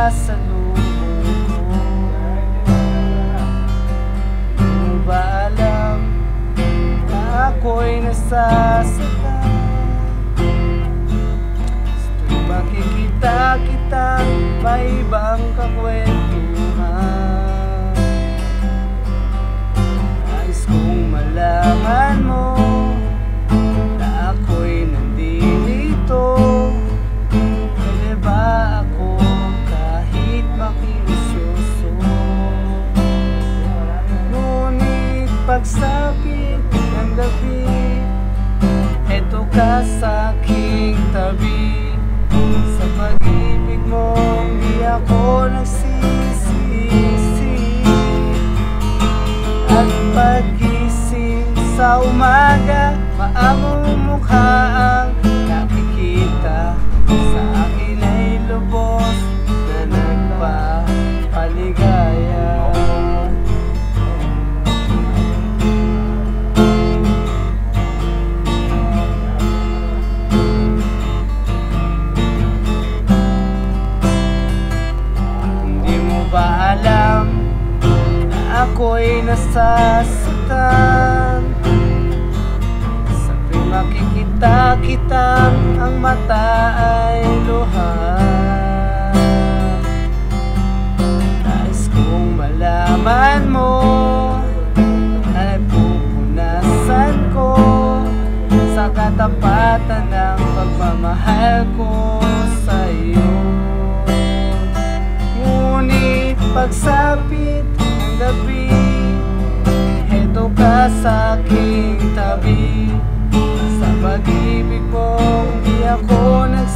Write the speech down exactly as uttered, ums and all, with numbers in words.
nakasalubong ko. Di mo ba alam na ako'y nasasaktan? Gusto'y makikita kitang may ibang kakwentuhan. Nais kong malaman mo na ako'y nandito. Pwede ba ako kahit makiusyoso? Ngunit pagsapit ng gabi, eto ka sa aking tabi. Sa pag-ibig mo di ako nagsisisi. At pag-gising sa umaga, maamong mukha ang nakikita. Sa akin ay lubos na nagpapaligaya. Hindi mo ba alam na ako'y nasasaktan? Sa tuwing makikita kitang ang mata ay luha. Nais kong malaman mo na napupunasan ko sa katapatan ng pagmamahal ko sa'yo. Ngunit pagsapit ng gabi, eto ka sa aking tabi. Sa pag-ibig mo di ako nagsisisi.